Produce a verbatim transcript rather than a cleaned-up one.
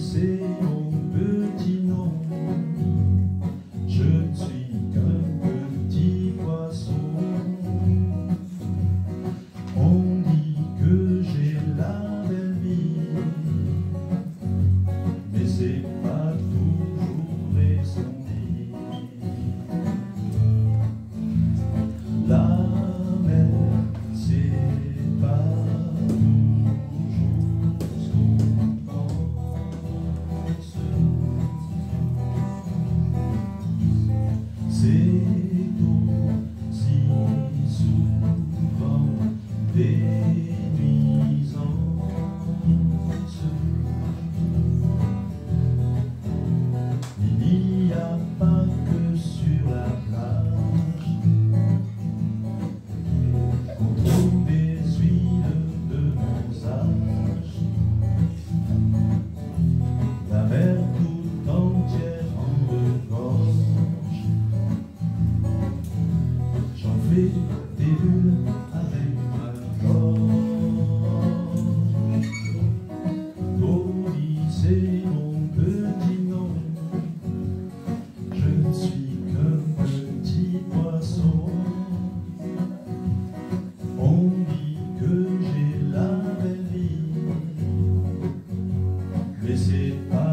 c'est mon petit nom. Je ne suis qu'un petit poisson. On dit que j'ai la belle vie, mais c'est pas toujours vrai ce qu'on dit. La mer, c'est pas c'est aussi souvent dénuisante. Il n'y a pas que sur la plage qu'on trouve des huiles de monsage. La mer tout entière en regorge. J'en fais des bulles avec ma gorge. Bobby, c'est mon petit nom. Je ne suis qu'un petit poisson. On dit que j'ai la belle vie, mais c'est pas